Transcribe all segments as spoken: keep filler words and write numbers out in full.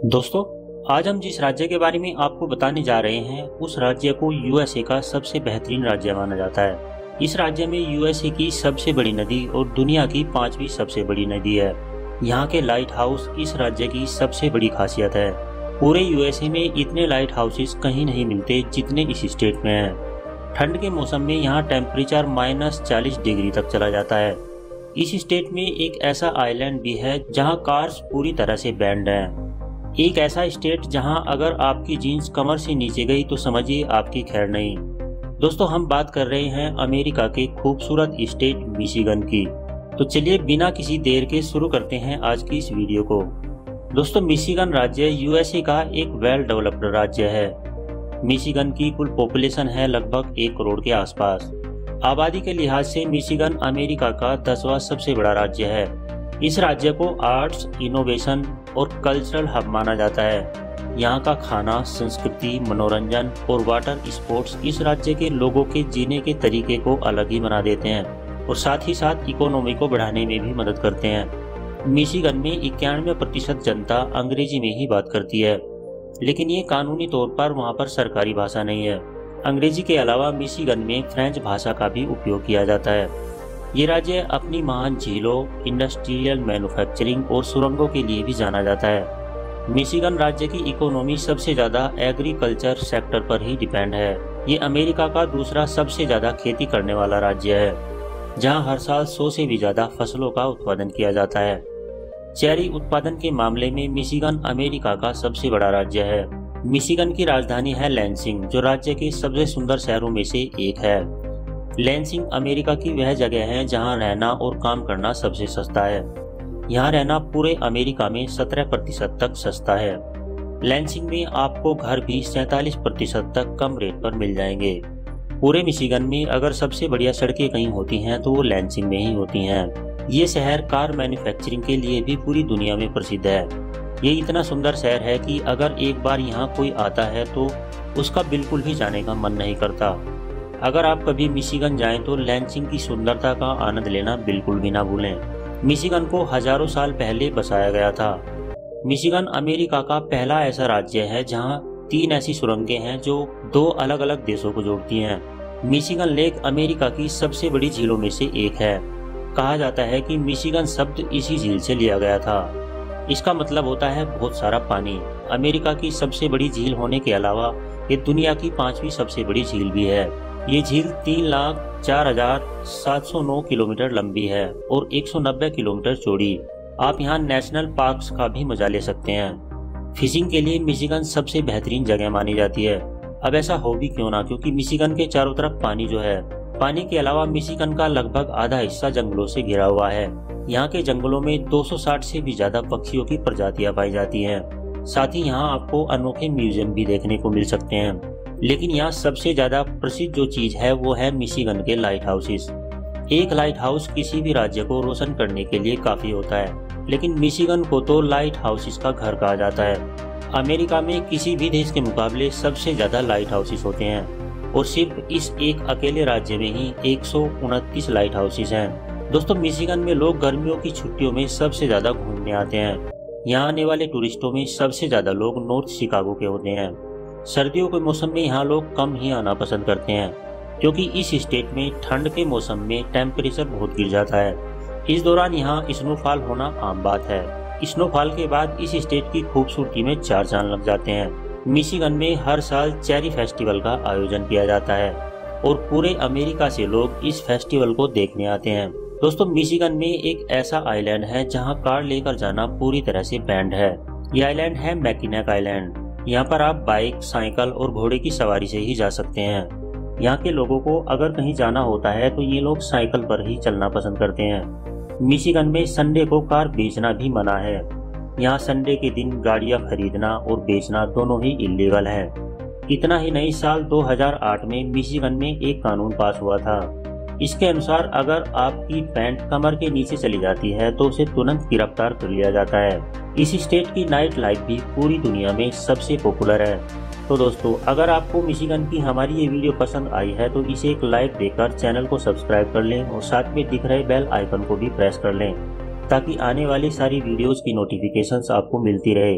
दोस्तों, आज हम जिस राज्य के बारे में आपको बताने जा रहे हैं उस राज्य को यूएसए का सबसे बेहतरीन राज्य माना जाता है। इस राज्य में यूएसए की सबसे बड़ी नदी और दुनिया की पांचवी सबसे बड़ी नदी है। यहाँ के लाइट हाउस इस राज्य की सबसे बड़ी खासियत है। पूरे यूएसए में इतने लाइट हाउसेस कहीं नहीं मिलते जितने इस स्टेट में हैं। ठंड के मौसम में यहाँ टेम्परेचर माइनस चालीस डिग्री तक चला जाता है। इस स्टेट में एक ऐसा आइलैंड भी है जहाँ कार्स पूरी तरह से बैंड हैं। एक ऐसा स्टेट जहां अगर आपकी जीन्स कमर से नीचे गई तो समझिए आपकी खैर नहीं। दोस्तों, हम बात कर रहे हैं अमेरिका के खूबसूरत स्टेट मिशिगन की। तो चलिए बिना किसी देर के शुरू करते हैं आज की इस वीडियो को। दोस्तों, मिशिगन राज्य यूएसए का एक वेल डेवलप्ड राज्य है। मिशिगन की कुल पॉपुलेशन है लगभग एक करोड़ के आसपास। आबादी के लिहाज से मिशिगन अमेरिका का दसवां सबसे बड़ा राज्य है। इस राज्य को आर्ट्स, इनोवेशन और कल्चरल हब माना जाता है। यहाँ का खाना, संस्कृति, मनोरंजन और वाटर स्पोर्ट्स इस राज्य के लोगों के जीने के तरीके को अलग ही बना देते हैं और साथ ही साथ इकोनॉमी को बढ़ाने में भी मदद करते हैं। मिशिगन में इक्यानवे प्रतिशत जनता अंग्रेजी में ही बात करती है, लेकिन ये कानूनी तौर पर वहाँ पर सरकारी भाषा नहीं है। अंग्रेजी के अलावा मिशिगन में फ्रेंच भाषा का भी उपयोग किया जाता है। ये राज्य अपनी महान झीलों, इंडस्ट्रियल मैन्युफैक्चरिंग और सुरंगों के लिए भी जाना जाता है। मिशिगन राज्य की इकोनॉमी सबसे ज्यादा एग्रीकल्चर सेक्टर पर ही डिपेंड है। ये अमेरिका का दूसरा सबसे ज्यादा खेती करने वाला राज्य है, जहां हर साल सौ से भी ज्यादा फसलों का उत्पादन किया जाता है। चेरी उत्पादन के मामले में मिशिगन अमेरिका का सबसे बड़ा राज्य है। मिशिगन की राजधानी है लैंसिंग, जो राज्य के सबसे सुंदर शहरों में से एक है। लैंसिंग अमेरिका की वह जगह है जहां रहना और काम करना सबसे सस्ता है। यहां रहना पूरे अमेरिका में सत्रह प्रतिशत तक सस्ता है। लैंसिंग में आपको घर भी सैंतालीस प्रतिशत तक कम रेट पर मिल जाएंगे। पूरे मिशिगन में अगर सबसे बढ़िया सड़कें कहीं होती हैं तो वो लैंसिंग में ही होती हैं। ये शहर कार मैन्युफैक्चरिंग के लिए भी पूरी दुनिया में प्रसिद्ध है। ये इतना सुंदर शहर है कि अगर एक बार यहाँ कोई आता है तो उसका बिल्कुल भी जाने का मन नहीं करता। अगर आप कभी मिशिगन जाएं तो लैंसिंग की सुंदरता का आनंद लेना बिल्कुल भी ना भूलें। मिशिगन को हजारों साल पहले बसाया गया था। मिशिगन अमेरिका का पहला ऐसा राज्य है जहां तीन ऐसी सुरंगें हैं जो दो अलग अलग देशों को जोड़ती हैं। मिशिगन लेक अमेरिका की सबसे बड़ी झीलों में से एक है। कहा जाता है कि मिशिगन शब्द इसी झील से लिया गया था। इसका मतलब होता है बहुत सारा पानी। अमेरिका की सबसे बड़ी झील होने के अलावा ये दुनिया की पांचवी सबसे बड़ी झील भी है। ये झील तीन लाख चार हजार सात सौ नौ किलोमीटर लंबी है और एक सौ नब्बे किलोमीटर चौड़ी। आप यहाँ नेशनल पार्क्स का भी मजा ले सकते हैं। फिशिंग के लिए मिशिगन सबसे बेहतरीन जगह मानी जाती है। अब ऐसा हो भी क्यों ना, क्योंकि मिशिगन के चारों तरफ पानी जो है, पानी के अलावा मिशिगन का लगभग आधा हिस्सा जंगलों से घिरा हुआ है। यहाँ के जंगलों में दो सौ साठ से भी ज्यादा पक्षियों की प्रजातियां पाई जाती हैं। साथ ही यहाँ आपको अनोखे म्यूजियम भी देखने को मिल सकते हैं। लेकिन यहाँ सबसे ज्यादा प्रसिद्ध जो चीज है वो है मिशिगन के लाइट हाउसेस। एक लाइट हाउस किसी भी राज्य को रोशन करने के लिए काफी होता है, लेकिन मिशिगन को तो लाइट हाउसेस का घर कहा जाता है। अमेरिका में किसी भी देश के मुकाबले सबसे ज्यादा लाइट हाउसेस होते हैं और सिर्फ इस एक अकेले राज्य में ही एक सौ उनतीस लाइट हाउसेस हैं। दोस्तों, मिशिगन में लोग गर्मियों की छुट्टियों में सबसे ज्यादा घूमने आते हैं। यहाँ आने वाले टूरिस्टों में सबसे ज्यादा लोग नॉर्थ शिकागो के होते हैं। सर्दियों के मौसम में यहाँ लोग कम ही आना पसंद करते हैं, क्योंकि इस स्टेट में ठंड के मौसम में टेम्परेचर बहुत गिर जाता है। इस दौरान यहाँ स्नोफॉल होना आम बात है। स्नोफॉल के बाद इस स्टेट की खूबसूरती में चार चांद लग जाते हैं। मिशिगन में हर साल चेरी फेस्टिवल का आयोजन किया जाता है और पूरे अमेरिका से लोग इस फेस्टिवल को देखने आते हैं। दोस्तों, मिशिगन में एक ऐसा आइलैंड है जहाँ कार लेकर जाना पूरी तरह से बैंड है। ये आइलैंड है मैकिनेक आइलैंड। यहाँ पर आप बाइक, साइकिल और घोड़े की सवारी से ही जा सकते हैं। यहाँ के लोगों को अगर कहीं जाना होता है तो ये लोग साइकिल पर ही चलना पसंद करते हैं। मिशिगन में संडे को कार बेचना भी मना है। यहाँ संडे के दिन गाड़ियाँ खरीदना और बेचना दोनों ही इल्लीगल है। इतना ही नहीं, साल दो हज़ार आठ में मिशिगन में एक कानून पास हुआ था। इसके अनुसार अगर आपकी पैंट कमर के नीचे चली जाती है तो उसे तुरंत गिरफ्तार कर लिया जाता है। इस स्टेट की नाइट लाइफ भी पूरी दुनिया में सबसे पॉपुलर है। तो दोस्तों, अगर आपको मिशिगन की हमारी ये वीडियो पसंद आई है तो इसे एक लाइक देकर चैनल को सब्सक्राइब कर लें और साथ में दिख रहे बेल आइकन को भी प्रेस कर लें, ताकि आने वाली सारी वीडियोस की नोटिफिकेशंस आपको मिलती रहे।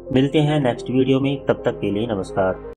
मिलते हैं नेक्स्ट वीडियो में, तब तक के लिए नमस्कार।